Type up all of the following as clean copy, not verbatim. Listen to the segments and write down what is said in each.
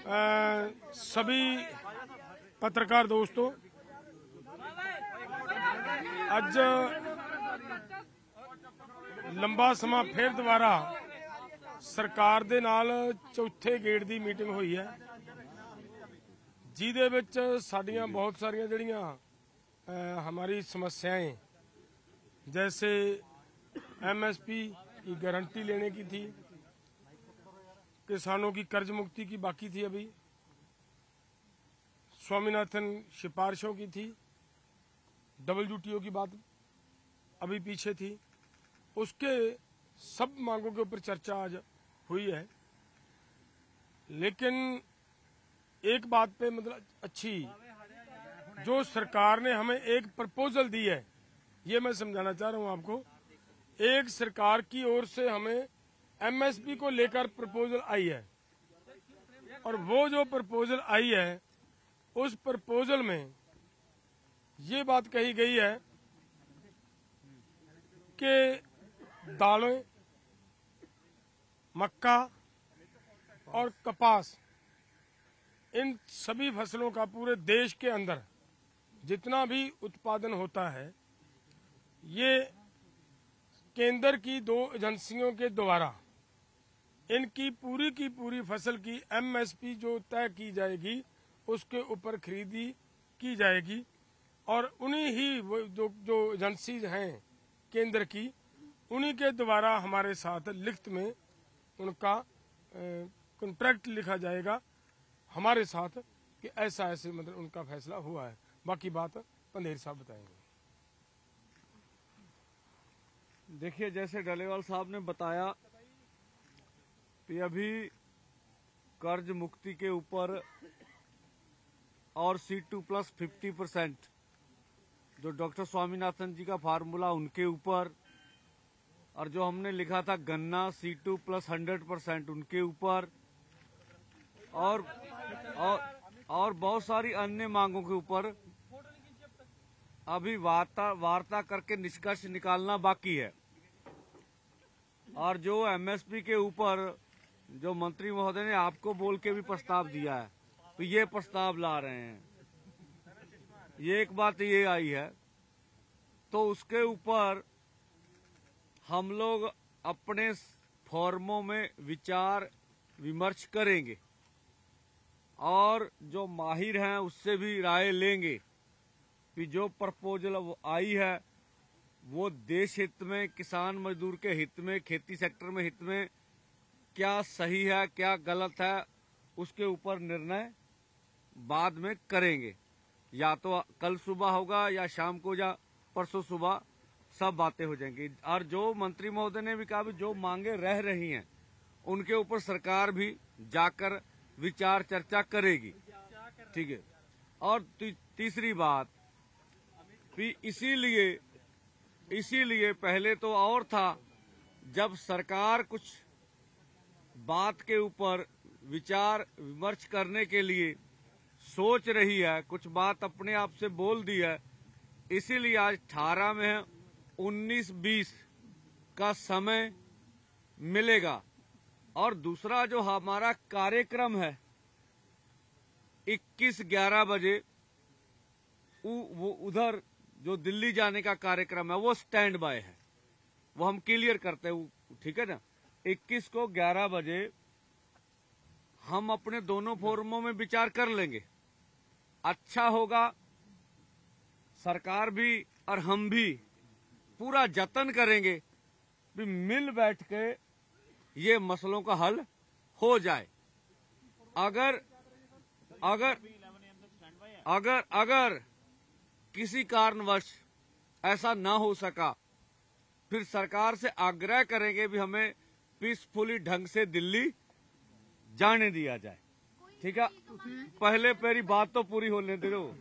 सभी पत्रकार दोस्तों, ਅੱਜ ਲੰਬਾ ਸਮਾਂ ਫਿਰ ਦੁਬਾਰਾ ਸਰਕਾਰ ਦੇ ਨਾਲ ਚੌਥੇ ਗੇੜ ਦੀ ਮੀਟਿੰਗ ਹੋਈ ਹੈ, ਜਿਹਦੇ ਵਿੱਚ ਸਾਡੀਆਂ ਬਹੁਤ ਸਾਰੀਆਂ ਜਿਹੜੀਆਂ हमारी समस्याएं, जैसे एमएसपी की गारंटी लेने की थी, किसानों की कर्ज मुक्ति की बाकी थी, अभी स्वामीनाथन सिफारिशों की थी, WTO की बात अभी पीछे थी, उसके सब मांगों के ऊपर चर्चा आज हुई है। लेकिन एक बात पे मतलब अच्छी, जो सरकार ने हमें एक प्रपोजल दी है, ये मैं समझाना चाह रहा हूं आपको। एक सरकार की ओर से हमें एमएसपी को लेकर प्रपोजल आई है, और वो जो प्रपोजल आई है उस प्रपोजल में ये बात कही गई है कि दालें, मक्का और कपास, इन सभी फसलों का पूरे देश के अंदर जितना भी उत्पादन होता है, ये केंद्र की 2 एजेंसियों के द्वारा इनकी पूरी की पूरी फसल की एमएसपी जो तय की जाएगी उसके ऊपर खरीदी की जाएगी, और उन्हीं ही वो जो एजेंसीज हैं केंद्र की, उन्हीं के द्वारा हमारे साथ लिखित में उनका कॉन्ट्रैक्ट लिखा जाएगा हमारे साथ कि ऐसा ऐसे मतलब उनका फैसला हुआ है। बाकी बात पंधेर साहब बताएंगे। देखिए, जैसे डलेवाल साहब ने बताया कि अभी कर्ज मुक्ति के ऊपर और C2 प्लस 50%, जो डॉक्टर स्वामीनाथन जी का फार्मूला उनके ऊपर, और जो हमने लिखा था गन्ना C2 प्लस 100% उनके ऊपर, और बहुत सारी अन्य मांगों के ऊपर अभी वार्ता करके निष्कर्ष निकालना बाकी है। और जो एमएसपी के ऊपर जो मंत्री महोदय ने आपको बोल के भी प्रस्ताव दिया है, तो ये प्रस्ताव ला रहे हैं, ये एक बात ये आई है, तो उसके ऊपर हम लोग अपने फोरमों में विचार विमर्श करेंगे और जो माहिर हैं उससे भी राय लेंगे कि जो प्रपोजल आई है वो देश हित में, किसान मजदूर के हित में, खेती सेक्टर में हित में क्या सही है क्या गलत है, उसके ऊपर निर्णय बाद में करेंगे। या तो कल सुबह होगा या शाम को या परसों सुबह सब बातें हो जाएंगी। और जो मंत्री महोदय ने भी कहा भी जो मांगे रह रही हैं उनके ऊपर सरकार भी जाकर विचार चर्चा करेगी, ठीक है। और तीसरी बात भी, इसीलिए पहले तो और था, जब सरकार कुछ बात के ऊपर विचार विमर्श करने के लिए सोच रही है, कुछ बात अपने आप से बोल दी है, इसीलिए आज 18 में है, 19-20 का समय मिलेगा। और दूसरा जो हमारा कार्यक्रम है 21-11 बजे, वो उधर जो दिल्ली जाने का कार्यक्रम है वो स्टैंड बाय है, वो हम क्लियर करते हैं, ठीक है ना। 21 को 11 बजे हम अपने दोनों फोरमों में विचार कर लेंगे। अच्छा होगा, सरकार भी और हम भी पूरा जतन करेंगे भी मिल बैठ के ये मसलों का हल हो जाए। अगर किसी कारणवश ऐसा ना हो सका, फिर सरकार से आग्रह करेंगे भी हमें पीसफुली ढंग से दिल्ली जाने दिया जाए, ठीक है। पहले मेरी बात तो पूरी होने दे दो,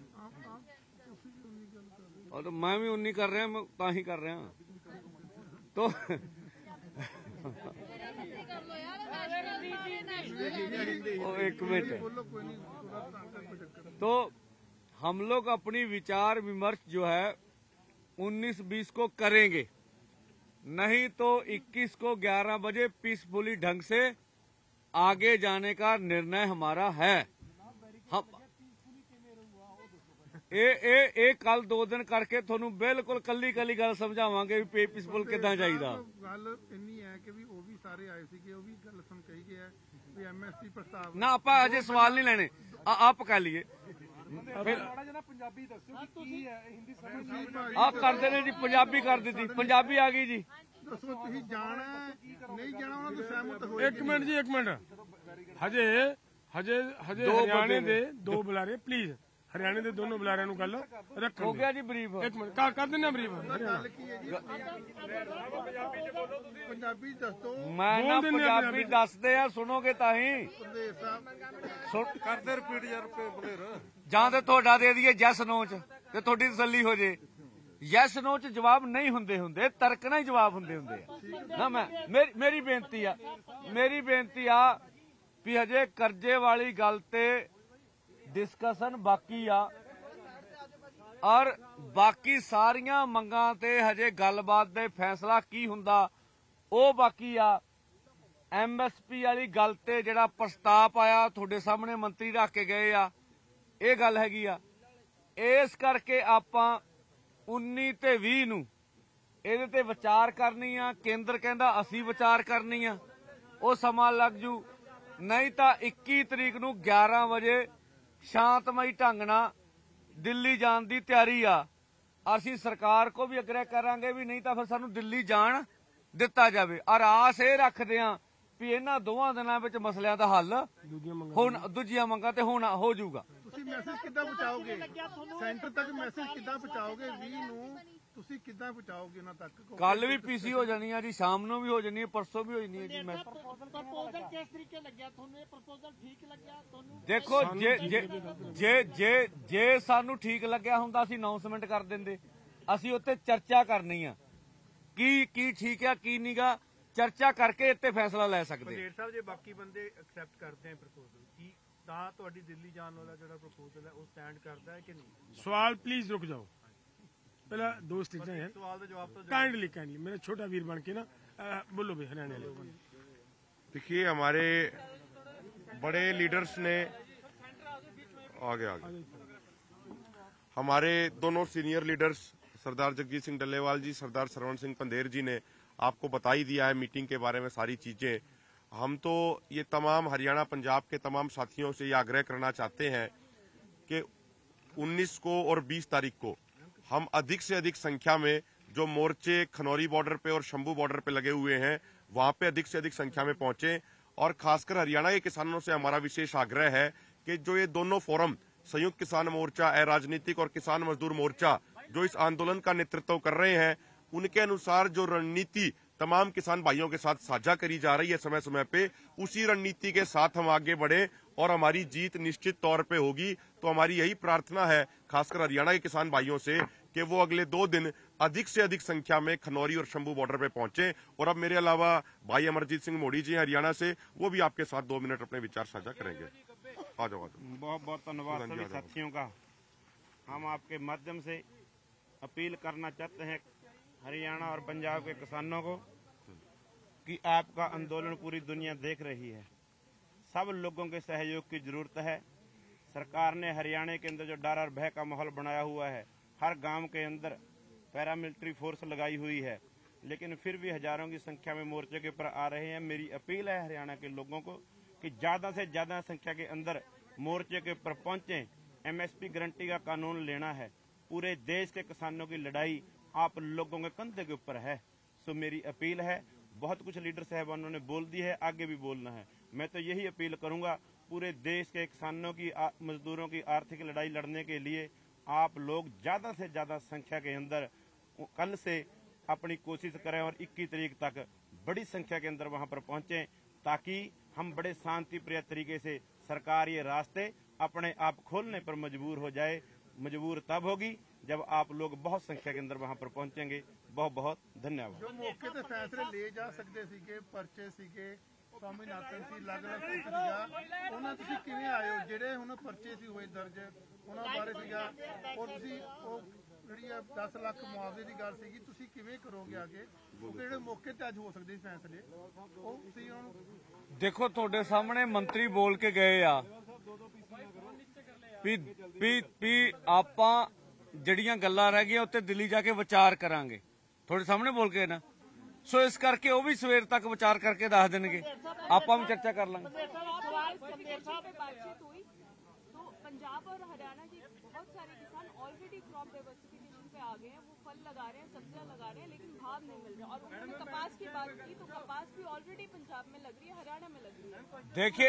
और तो मैं भी उन्हीं कर रहे हैं, मैं ही कर रहे हैं, तो एक मिनट। तो हम लोग अपनी विचार विमर्श जो है 19-20 को करेंगे, नहीं तो 21 को 11 बजे पीसफुली ढंग से आगे जाने का निर्णय हमारा है। हम ਇਹ ਕੱਲ 2 ਦਿਨ ਕਰਕੇ ਤੁਹਾਨੂੰ ਬਿਲਕੁਲ ਕੱਲੀ ਗੱਲ ਸਮਝਾਵਾਂਗੇ ਵੀ ਪੀਸਫੁਲ ਕਿੱਦਾਂ ਜਾਈਦਾ। ਗੱਲ ਇੰਨੀ ਹੈ ਕਿ ਵੀ ਉਹ ਵੀ ਸਾਰੇ ਆਏ ਸੀਗੇ, ਉਹ ਵੀ ਗੱਲ ਸੁਣ ਕਹੀ ਗਿਆ ਵੀ ਐਮਐਸਪੀ ਪ੍ਰਸਤਾਵ ਨਾ ਆਪਾਂ ਅਜੇ ਸਵਾਲ ਨਹੀਂ ਲੈਣੇ, ਆਪ ਕਰ ਲਈਏ। ਪੰਜਾਬੀ ਦੱਸੋ ਕੀ ਹੈ, ਹਿੰਦੀ ਸਮਝ ਆਪ ਕਰਦੇ ਨੇ ਜੀ, ਪੰਜਾਬੀ ਕਰ ਦਿੱਤੀ, ਪੰਜਾਬੀ ਆ ਗਈ ਜੀ। ਦੱਸੋ ਤੁਸੀਂ ਜਾਣਾ ਨਹੀਂ ਜਾਣਾ, ਉਹਨਾਂ ਤੋਂ ਸਹਿਮਤ ਹੋਏ। एक मिनट जी, एक मिनट। हजे हजे हजे हरियाणे दे 2 बुलारे, प्लीज हरियाणे दे दोनों बुलारिਆਂ ਨੂੰ ਗੱਲ ਰੱਖਣ ਹੋ ਗਿਆ ਜੀ ਬਰੀਫ। एक मिनट कर देना ब्रीफ। ਗੱਲ ਕੀ ਹੈ ਜੀ, ਪੰਜਾਬੀ ਦੱਸੋ। ਮੈਂ ਨਾ ਪੰਜਾਬੀ ਦੱਸਦੇ ਆ, ਸੁਣੋਗੇ ਤਾਂ ਹੀ। ਪ੍ਰਦੇਸ਼ ਸਾਹਿਬ ਕਰਦੇ ਰਿਪੀਟ ਯਾਰ ਬਲੇਰ। ਜਾਂ ਤੇ ਤੁਹਾਡਾ ਦੇ ਦਈਏ ਯੈਸ ਨੋ ਚ ਤੇ ਤੁਹਾਡੀ ਤਸੱਲੀ ਹੋ ਜੇ। ਯੈਸ ਨੋ ਚ ਜਵਾਬ ਨਹੀਂ ਹੁੰਦੇ, ਤਰਕ ਨਾਲ ਹੀ ਜਵਾਬ ਹੁੰਦੇ ਆ ਨਾ। ਮੇਰੀ ਬੇਨਤੀ ਆ ਵੀ ਹਜੇ ਕਰਜ਼ੇ ਵਾਲੀ ਗੱਲ ਤੇ ਡਿਸਕਸ਼ਨ ਬਾਕੀ ਆ, ਔਰ ਬਾਕੀ ਸਾਰੀਆਂ ਮੰਗਾਂ ਤੇ ਹਜੇ ਗੱਲਬਾਤ ਦੇ ਫੈਸਲਾ ਕੀ ਹੁੰਦਾ ਉਹ ਬਾਕੀ ਆ। ਐਮਐਸਪੀ ਵਾਲੀ ਗੱਲ ਤੇ ਜਿਹੜਾ ਪ੍ਰਸਤਾਵ ਆਇਆ ਤੁਹਾਡੇ ਸਾਹਮਣੇ ਮੰਤਰੀ ਰੱਖ ਕੇ ਗਏ ਆ, ਇਹ ਗੱਲ ਹੈਗੀ ਆ। ਇਸ ਕਰਕੇ ਆਪਾਂ 19 ਤੇ 20 ਨੂੰ ਇਹਦੇ ਤੇ ਵਿਚਾਰ ਕਰਨੀ ਆ। ਕੇਂਦਰ ਕਹਿੰਦਾ ਅਸੀਂ ਵਿਚਾਰ ਕਰਨੀ ਆ, ਉਹ ਸਮਾਂ ਲੱਗ ਜੂ। ਨਹੀਂ ਤਾਂ 21 ਤਰੀਕ ਨੂੰ 11 ਵਜੇ ਸ਼ਾਂਤਮਈ ਢੰਗ ਨਾਲ ਦਿੱਲੀ ਜਾਣ ਦੀ ਤਿਆਰੀ ਆ। ਅਸੀਂ ਸਰਕਾਰ ਕੋ ਵੀ ਅਗਰੇ ਕਰਾਂਗੇ ਵੀ ਨਹੀਂ ਤਾਂ ਫਿਰ ਸਾਨੂੰ ਦਿੱਲੀ ਜਾਣ ਦਿੱਤਾ ਜਾਵੇ। ਔਰ ਆਸ ਇਹ ਰੱਖਦੇ ਆ ਵੀ ਇਹਨਾਂ 2 ਦਿਨਾਂ ਵਿੱਚ ਮਸਲਿਆਂ ਦਾ ਹੱਲ ਹੁਣ ਦੂਜੀਆਂ ਮੰਗਾਂ ਤੇ ਹੁਣ ਹੋ ਜਾਊਗਾ। ਤੁਸੀਂ ਮੈਸੇਜ ਕਿੱਦਾਂ ਪਹੁੰਚਾਓਗੇ ਸੈਂਟਰ ਤੱਕ? ਮੈਸੇਜ ਕਿੱਦਾਂ ਪਹੁੰਚਾਓਗੇ 20 ਨੂੰ? ਤੁਸੀਂ ਕਿੱਦਾਂ ਪਹੁੰਚਾਓਗੇ ਉਹਨਾਂ ਤੱਕ? ਕੱਲ ਵੀ ਪੀਸੀ ਹੋ ਜਾਣੀ ਆ ਜੀ, ਸ਼ਾਮ ਨੂੰ ਵੀ ਹੋ ਜਾਣੀ ਹੈ, ਪਰਸੋਂ ਵੀ ਹੋ ਜਾਣੀ ਹੈ ਜੀ। ਮੈਂ ਪ੍ਰਪੋਜ਼ਲ ਕਿਸ ਤਰੀਕੇ ਲੱਗਿਆ ਤੁਹਾਨੂੰ? ਇਹ ਪ੍ਰਪੋਜ਼ਲ ਠੀਕ ਲੱਗਿਆ ਤੁਹਾਨੂੰ? ਦੇਖੋ ਜੇ ਸਾਨੂੰ ਠੀਕ ਲੱਗਿਆ ਹੁੰਦਾ ਅਸੀਂ ਅਨਾਉਂਸਮੈਂਟ ਕਰ ਦਿੰਦੇ। ਅਸੀਂ ਉੱਤੇ ਚਰਚਾ ਕਰਨੀ ਆ ਕੀ ਠੀਕ ਆ ਕੀ ਨਹੀਂਗਾ, ਚਰਚਾ ਕਰਕੇ ਇੱਥੇ ਫੈਸਲਾ ਲੈ ਸਕਦੇ। ਪੰਜੇਰ ਸਾਹਿਬ, ਜੇ ਬਾਕੀ ਬੰਦੇ ਐਕਸੈਪਟ ਕਰਦੇ ਆ ਪ੍ਰਪੋਜ਼ਲ, ਕੀ ਤਾਂ ਤੁਹਾਡੀ ਦਿੱਲੀ ਜਾਣ ਵਾਲਾ ਜਿਹੜਾ ਪ੍ਰਪੋਜ਼ਲ ਹੈ ਉਹ ਸਟੈਂਡ ਕਰਦਾ ਹੈ ਕਿ ਨਹੀਂ? सवाल प्लीज रुक जाओ, पहला 2 स्टेजें हैं। ਸਵਾਲ ਦਾ ਜਵਾਬ तो काइंडली मेरा छोटा वीर बन के ना बोलो भाई हरियाणा वाले। देखिए, हमारे बड़े लीडर्स ने आगे हमारे दोनों सीनियर लीडर्स सरदार जगजीत सिंह डल्लेवाल जी, सरदार सरवण सिंह पंधेर जी ने आपको बता ही दिया है मीटिंग के बारे में सारी चीजें। हम तो ये तमाम हरियाणा पंजाब के तमाम साथियों से ये आग्रह करना चाहते हैं कि 19 को और 20 तारीख को हम अधिक से अधिक संख्या में जो मोर्चे खनौरी बॉर्डर पे और शंभू बॉर्डर पे लगे हुए हैं वहां पे अधिक से अधिक संख्या में पहुंचे। और खासकर हरियाणा के किसानों से हमारा विशेष आग्रह है कि जो ये दोनों फोरम संयुक्त किसान मोर्चा, अराजनीतिक और किसान मजदूर मोर्चा जो इस आंदोलन का नेतृत्व कर रहे हैं, उनके अनुसार जो रणनीति तमाम किसान भाइयों के साथ साझा करी जा रही है समय समय पे, उसी रणनीति के साथ हम आगे बढ़े और हमारी जीत निश्चित तौर पे होगी। तो हमारी यही प्रार्थना है खासकर हरियाणा के किसान भाइयों से कि वो अगले 2 दिन अधिक से अधिक संख्या में खनौरी और शंभू बॉर्डर पे पहुंचे। और अब मेरे अलावा भाई अमरजीत सिंह मोड़ी जी हरियाणा से, वो भी आपके साथ 2 मिनट अपने विचार साझा करेंगे। आ जाओ। बहुत बहुत धन्यवाद सभी साथियों का। हम आपके माध्यम से अपील करना चाहते हैं हरियाणा और पंजाब के किसानों को कि आपका आंदोलन पूरी दुनिया देख रही है। सब लोगों के सहयोग की जरूरत है। सरकार ने हरियाणा के अंदर जो डर और भय का माहौल बनाया हुआ है, हर गांव के अंदर पैरामिलिट्री फोर्स लगाई हुई है, लेकिन फिर भी हजारों की संख्या में मोर्चे के ऊपर आ रहे हैं। मेरी अपील है हरियाणा के लोगों को कि ज्यादा से ज्यादा संख्या के अंदर मोर्चे के ऊपर पहुंचे। एमएसपी गारंटी का कानून लेना है। पूरे देश के किसानों की लड़ाई आप लोगों के कंधे के ऊपर है। सो मेरी अपील है, बहुत कुछ लीडर साहबानों ने बोल दी है, आगे भी बोलना है। मैं तो यही अपील करूंगा, पूरे देश के किसानों की, मजदूरों की आर्थिक लड़ाई लड़ने के लिए आप लोग ज्यादा से ज्यादा संख्या के अंदर कल से अपनी कोशिश करें और 21 तारीख तक बड़ी संख्या के अंदर वहां पर पहुंचे, ताकि हम बड़े शांति प्रिय तरीके से सरकार ये रास्ते अपने आप खोलने पर मजबूर हो जाए। मजबूर तब होगी जब आप लोग बहुत संख्या के अंदर वहां पर पहुंचेंगे। बहुत बहुत धन्यवाद। जो मौके ते फैसले ले जा सकते सीगे, पर्चे सीगे, स्वामीनाथन ਸੀ ਅਲੱਗ-ਅਲੱਗ ਸੀਗਾ, ਉਹਨਾਂ ਤੁਸੀਂ ਕਿਵੇਂ ਆਏ ਹੋ? ਜਿਹੜੇ ਹੁਣ ਪਰਚੇ ਸੀ ਹੋਏ ਦਰਜ ਉਹਨਾਂ ਬਾਰੇ ਸੀਗਾ, ਔਰ ਤੁਸੀਂ ਉਹ ਜਿਹੜੀ 10 ਲੱਖ ਮੁਆਵਜ਼ੇ ਦੀ ਗੱਲ ਸੀਗੀ, ਤੁਸੀਂ ਕਿਵੇਂ ਕਰੋਗੇ ਅੱਗੇ? ਕਿਉਂਕਿ ਜਿਹੜੇ ਮੌਕੇ ਤੇ ਅੱਜ ਹੋ ਸਕਦੇ ਸੀ ਫੈਸਲੇ, ਉਹ ਤੁਸੀਂ ਉਹਨਾਂ ਨੂੰ देखो ਤੁਹਾਡੇ ਸਾਹਮਣੇ ਮੰਤਰੀ ਬੋਲ ਕੇ ਗਏ ਆ ਵੀ ਆਪਾਂ ਜਿਹੜੀਆਂ ਗੱਲਾਂ ਰਹਿ ਗਈਆਂ ਉੱਤੇ ਦਿੱਲੀ ਜਾ ਕੇ ਵਿਚਾਰ ਕਰਾਂਗੇ, ਤੁਹਾਡੇ ਸਾਹਮਣੇ ਬੋਲ ਕੇ ਨਾ। ਸੋ ਇਸ ਕਰਕੇ ਉਹ ਵੀ ਸਵੇਰ ਤੱਕ ਵਿਚਾਰ ਕਰਕੇ ਦੱਸ ਦੇਣਗੇ, ਆਪਾਂ ਵੀ ਚਰਚਾ ਕਰ ਲਾਂਗੇ। बातचीत हुई तो पंजाब और हरियाणा के बहुत सारे किसान ऑलरेडी क्रॉप डाइवर्सिफिकेशन पे आ गए हैं, वो फल लगा रहे हैं, सब्जियां लगा रहे हैं, लेकिन भाव नहीं मिल रहा। और उन्होंने कपास की बात की तो कपास भी ऑलरेडी पंजाब में लग रही है, हरियाणा में लग रही है।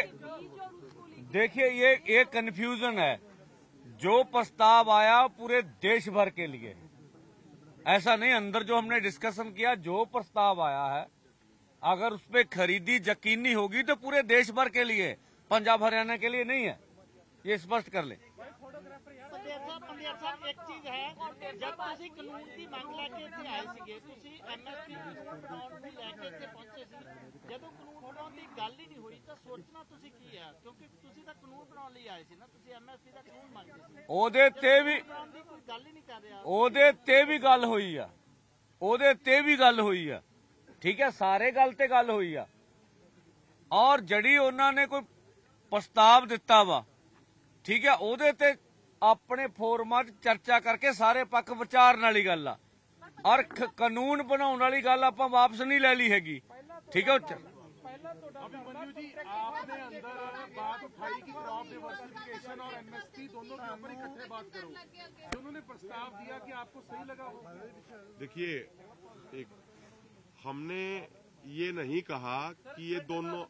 देखिए ये कंफ्यूजन है। जो प्रस्ताव आया पूरे देश भर के लिए, ऐसा नहीं। अंदर जो हमने डिस्कशन किया, जो प्रस्ताव आया है अगर उस पर खरीदी यकीनी होगी तो पूरे देश भर के लिए, पंजाब हरियाणा के लिए नहीं है, ये स्पष्ट कर ले। ਪੰਦੇਰ ਸਾਹਿਬ ਇੱਕ ਚੀਜ਼ ਹੈ, ਜਦ ਤੁਸੀਂ ਕਾਨੂੰਨ ਦੀ ਮੰਗ ਲੈ ਕੇ ਇੱਥੇ ਆਏ ਸੀਗੇ, ਤੁਸੀਂ ਐਮਐਸਪੀ ਕਾਨੂੰਨ ਬਣਾਉਣ ਨੂੰ ਲੈ ਕੇ ਇੱਥੇ ਪਹੁੰਚੇ ਸੀ, ਜਦੋਂ ਕਾਨੂੰਨ ਬਣਾਉਣ ਦੀ ਗੱਲ ਹੀ ਨਹੀਂ ਹੋਈ ਤਾਂ ਸੋਚਣਾ ਤੁਸੀਂ ਕੀ ਹੈ? ਕਿਉਂਕਿ ਤੁਸੀਂ ਤਾਂ ਕਾਨੂੰਨ ਬਣਾਉਣ ਲਈ ਆਏ ਸੀ ਨਾ, ਤੁਸੀਂ ਐਮਐਸਪੀ ਦਾ ਕਾਨੂੰਨ ਮੰਗਦੇ ਸੀ। ਉਹਦੇ ਤੇ ਵੀ ਕੋਈ ਗੱਲ ਹੀ ਨਹੀਂ ਕਰ ਰਿਹਾ। ਉਹਦੇ ਤੇ ਵੀ ਗੱਲ ਹੋਈ ਆ, ਉਹਦੇ ਤੇ ਵੀ ਗੱਲ ਹੋਈ ਆ, ਠੀਕ ਹੈ, ਸਾਰੇ ਗੱਲ ਤੇ ਗੱਲ ਹੋਈ ਆ। ਔਰ ਜਿਹੜੀ ਉਹਨਾਂ ਨੇ ਕੋਈ ਪ੍ਰਸਤਾਵ ਦਿੱਤਾ ਵਾ, ਠੀਕ ਹੈ, ਉਹਦੇ ਤੇ ਆਪਣੇ ਫੋਰਮਾਂ 'ਚ ਚਰਚਾ ਕਰਕੇ ਸਾਰੇ ਪੱਖ ਵਿਚਾਰਨ ਵਾਲੀ ਗੱਲ ਆ। ਔਰ ਕਾਨੂੰਨ ਬਣਾਉਣ ਵਾਲੀ ਗੱਲ ਆਪਾਂ ਵਾਪਸ ਨਹੀਂ ਲੈ ਲਈ ਹੈਗੀ, ਠੀਕ ਹੈ। अभिमन्यु जी, आपने अंदर बात उठाई कि क्रॉप डाइवर्सिफिकेशन और एमएसपी दोनों के ऊपर इकट्ठे बात करो, जो उन्होंने प्रस्ताव दिया कि आपको सही लगा हो? देखिए, हमने ये नहीं कहा कि ये दोनों,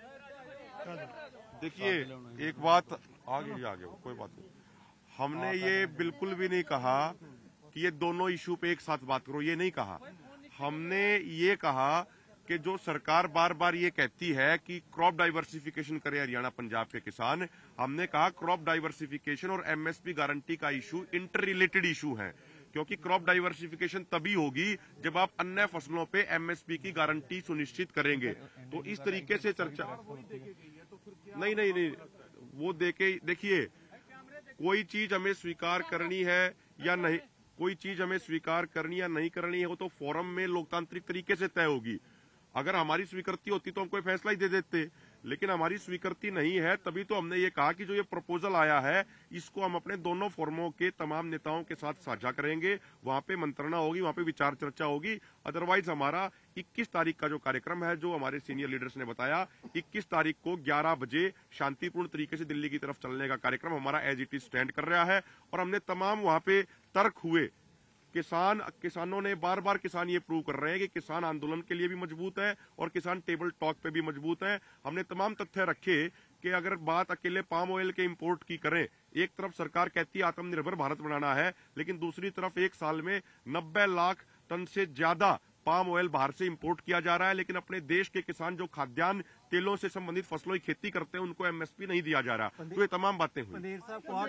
देखिए एक बात आगे कोई बात नहीं, हमने ये बिल्कुल भी नहीं कहा कि ये दोनों इशू पे एक साथ बात करो, ये नहीं कहा। हमने ये कहा कि जो सरकार बार बार ये कहती है कि क्रॉप डाइवर्सिफिकेशन करे हरियाणा पंजाब के किसान, हमने कहा क्रॉप डाइवर्सिफिकेशन और एमएसपी गारंटी का इशू इंटर रिलेटेड इशू है, क्योंकि क्रॉप डाइवर्सिफिकेशन तभी होगी जब आप अन्य फसलों पे एमएसपी की गारंटी सुनिश्चित करेंगे। तो इस तरीके से चर्चा नहीं, वो देखिए, कोई चीज हमें स्वीकार करनी है या नहीं, कोई चीज हमें स्वीकार करनी या नहीं करनी है, वो तो फोरम में लोकतांत्रिक तरीके से तय होगी। अगर हमारी स्वीकृति होती तो हम कोई फैसला ही दे देते, लेकिन हमारी स्वीकृति नहीं है, तभी तो हमने ये कहा कि जो ये प्रपोजल आया है इसको हम अपने दोनों फोरमों के तमाम नेताओं के साथ साझा करेंगे, वहां पे मंत्रणा होगी, वहां पे विचार चर्चा होगी। अदरवाइज हमारा 21 तारीख का जो कार्यक्रम है, जो हमारे सीनियर लीडर्स ने बताया, 21 तारीख को 11 बजे शांतिपूर्ण तरीके से दिल्ली की तरफ चलने का कार्यक्रम हमारा एज इट इज स्टैंड कर रहा है। और हमने तमाम वहां पे तर्क हुए, किसानों ने बार बार किसान ये प्रूव कर रहे हैं कि किसान आंदोलन के लिए भी मजबूत है और किसान टेबल टॉक पे भी मजबूत है। हमने तमाम तथ्य रखे कि अगर बात अकेले पाम ऑयल के इंपोर्ट की करें, एक तरफ सरकार कहती है आत्मनिर्भर भारत बनाना है, लेकिन दूसरी तरफ एक साल में 90 लाख टन से ज्यादा पाम ऑयल बाहर से इंपोर्ट किया जा रहा है, लेकिन अपने देश के किसान जो खाद्यान्न तेलों से संबंधित फसलों की खेती करते हैं उनको एमएसपी नहीं दिया जा रहा। तो ये तमाम बातें हुई। 2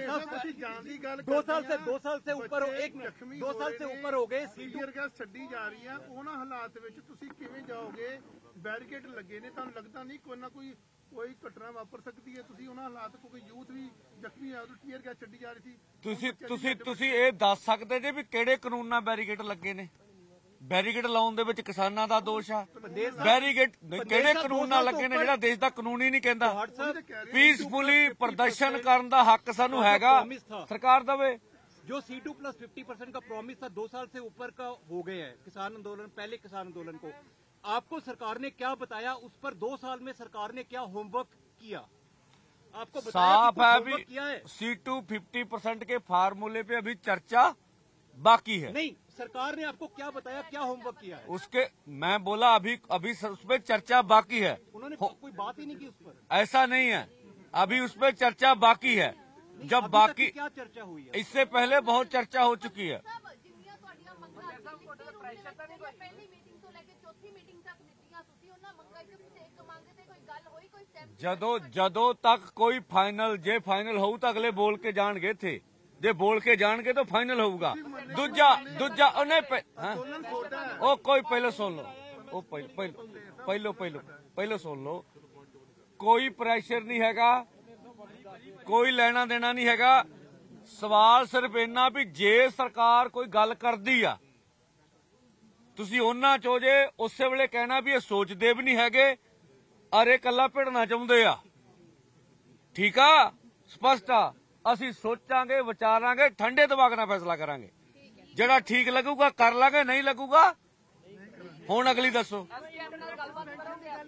साल से ऊपर हो गए, सीनियर गैस छड्डी जा रही है, ਉਹਨਾਂ ਹਾਲਾਤ ਵਿੱਚ ਤੁਸੀਂ ਕਿਵੇਂ ਜਾਓਗੇ? ਬੈਰੀਕੇਡ ਲੱਗੇ ਨੇ, ਤੁਹਾਨੂੰ ਲੱਗਦਾ ਨਹੀਂ ਕੋਈ ਨਾ ਕੋਈ ਘਟਨਾ ਵਾਪਰ ਸਕਦੀ ਹੈ? ਤੁਸੀਂ ਉਹਨਾਂ ਹਾਲਾਤ ਕੋਈ ਯੂਥ ਵੀ ਜ਼ਖਮੀ ਹੋਇਆ, ਟੀਅਰ ਗੈਸ ਛੱਡੀ ਜਾ ਰਹੀ ਸੀ। ਤੁਸੀਂ ਇਹ ਦੱਸ ਸਕਦੇ ਜੇ ਵੀ ਕਿਹੜੇ ਕਾਨੂੰਨ ਨਾਲ ਬੈਰੀਕੇਡ ਲੱਗੇ ਨੇ? ਬੈਰੀਕੇਡ ਲਾਉਣ ਦੇ ਵਿੱਚ ਕਿਸਾਨਾਂ ਦਾ ਦੋਸ਼ ਆ। ਬੈਰੀਕੇਡ ਕਿਹੜੇ ਕਾਨੂੰਨ ਨਾਲ ਲੱਗੇ ਨੇ ਜਿਹੜਾ ਦੇਸ਼ ਦਾ ਕਾਨੂੰਨ ਹੀ ਨਹੀਂ ਕਹਿੰਦਾ? ਪੀਸਫੁਲੀ ਪ੍ਰਦਰਸ਼ਨ ਕਰਨ ਦਾ ਹੱਕ ਸਾਨੂੰ ਹੈਗਾ, ਸਰਕਾਰ ਦੇਵੇ। जो C2+50% का प्रॉमिस था 2 साल से ऊपर का हो गए हैं किसान आंदोलन, पहले किसान आंदोलन को आपको सरकार ने क्या बताया? उस पर 2 साल में सरकार ने क्या होमवर्क किया? आपको साफ है अभी C250% के फार्मूले पे अभी चर्चा बाकी है। नहीं, सरकार ने आपको क्या बताया, क्या होमवर्क किया है? उसके मैं बोला अभी उस पर चर्चा बाकी है। उन्होंने कोई बात ही नहीं की उस पर। ऐसा नहीं है, अभी उस पर चर्चा बाकी है। जब बाकी क्या चर्चा हुई है? इससे पहले बहुत चर्चा हो चुकी है। ਜਦੋਂ ਤੱਕ ਕੋਈ ਫਾਈਨਲ, ਜੇ ਫਾਈਨਲ ਹੋਊ ਤਾਂ ਅਗਲੇ ਬੋਲ ਕੇ ਜਾਣਗੇ ਇੱਥੇ, ਜੇ ਬੋਲ ਕੇ ਜਾਣਗੇ ਤਾਂ ਫਾਈਨਲ ਹੋਊਗਾ। ਦੂਜਾ ਉਹਨੇ ਉਹ ਕੋਈ ਪਹਿਲਾਂ ਸੁਣ ਲਓ, ਉਹ ਪਹਿਲਾਂ ਸੁਣ ਲਓ। ਕੋਈ ਪ੍ਰੈਸ਼ਰ ਨਹੀਂ ਹੈਗਾ, ਕੋਈ ਲੈਣਾ ਦੇਣਾ ਨਹੀਂ ਹੈਗਾ। ਸਵਾਲ ਸਿਰਫ ਇੰਨਾ ਵੀ ਜੇ ਸਰਕਾਰ ਕੋਈ ਗੱਲ ਕਰਦੀ ਆ, ਤੁਸੀਂ ਉਹਨਾਂ ਚੋਂ ਜੇ ਉਸੇ ਵੇਲੇ ਕਹਿਣਾ ਵੀ ਇਹ ਸੋਚਦੇ ਵੀ ਨਹੀਂ ਹੈਗੇ, ਅਰੇ ਕੱਲਾ ਭਿੜਨਾ ਚਾਹੁੰਦੇ ਆ। ਠੀਕ ਆ, ਸਪਸ਼ਟ ਆ। ਅਸੀਂ ਸੋਚਾਂਗੇ, ਵਿਚਾਰਾਂਗੇ, ਠੰਡੇ ਦਿਮਾਗ ਨਾਲ ਫੈਸਲਾ ਕਰਾਂਗੇ। ਜਿਹੜਾ ਠੀਕ ਲੱਗੂਗਾ ਕਰ ਲਾਂਗੇ, ਨਹੀਂ ਲੱਗੂਗਾ ਹੁਣ ਅਗਲੀ ਦੱਸੋ।